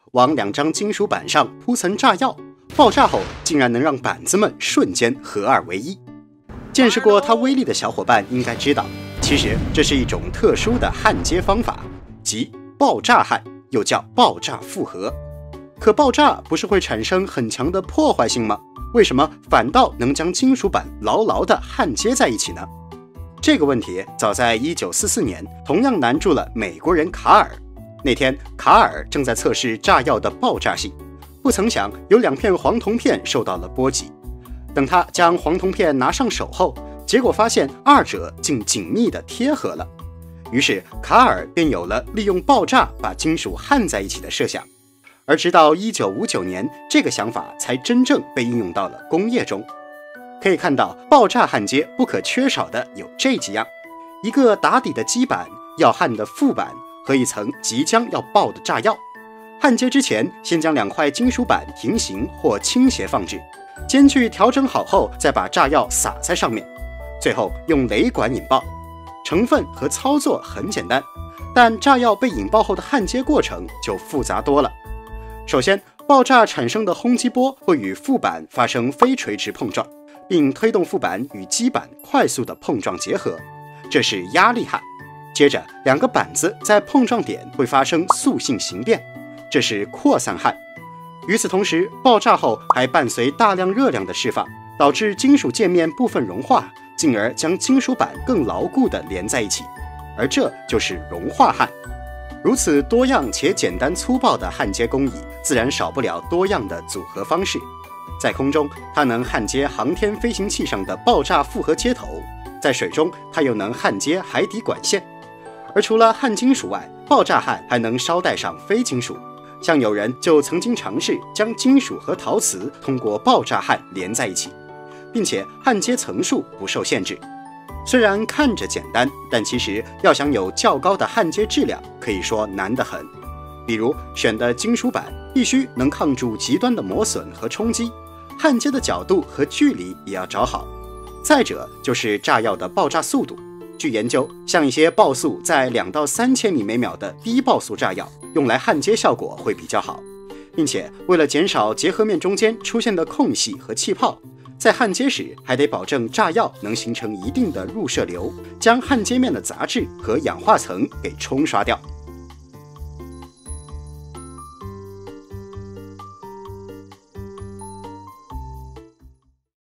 往2张金属板上铺层炸药，爆炸后竟然能让板子们瞬间合二为一。见识过它威力的小伙伴应该知道，其实这是一种特殊的焊接方法，即爆炸焊，又叫爆炸复合。可爆炸不是会产生很强的破坏性吗？为什么反倒能将金属板牢牢地焊接在一起呢？这个问题早在1944年同样难住了美国人卡尔。那天，卡尔正在测试炸药的爆炸性，不曾想有2片黄铜片受到了波及。等他将黄铜片拿上手后，结果发现二者竟紧密地贴合了。于是卡尔便有了利用爆炸把金属焊在一起的设想。而直到1959年，这个想法才真正被应用到了工业中。可以看到，爆炸焊接不可缺少的有这几样：一个打底的基板、要焊的副板和一层即将要爆的炸药。焊接之前，先将2块金属板平行或倾斜放置，间距调整好后，再把炸药撒在上面，最后用雷管引爆。成分和操作很简单，但炸药被引爆后的焊接过程就复杂多了。首先，爆炸产生的轰击波会与副板发生非垂直碰撞，并推动副板与基板快速的碰撞结合，这是压力焊。接着，2个板子在碰撞点会发生塑性形变，这是扩散焊。与此同时，爆炸后还伴随大量热量的释放，导致金属界面部分融化，进而将金属板更牢固地连在一起，而这就是融化焊。如此多样且简单粗暴的焊接工艺，自然少不了多样的组合方式。在空中，它能焊接航天飞行器上的爆炸复合接头；在水中，它又能焊接海底管线。而除了焊金属外，爆炸焊还能捎带上非金属。像有人就曾经尝试将金属和陶瓷通过爆炸焊连在一起，并且焊接层数不受限制。虽然看着简单，但其实要想有较高的焊接质量，可以说难得很。比如选的金属板必须能抗住极端的磨损和冲击，焊接的角度和距离也要找好。再者就是炸药的爆炸速度。据研究，像一些爆速在2到3千米每秒的低爆速炸药，用来焊接效果会比较好，并且为了减少结合面中间出现的空隙和气泡，在焊接时还得保证炸药能形成一定的入射流，将焊接面的杂质和氧化层给冲刷掉。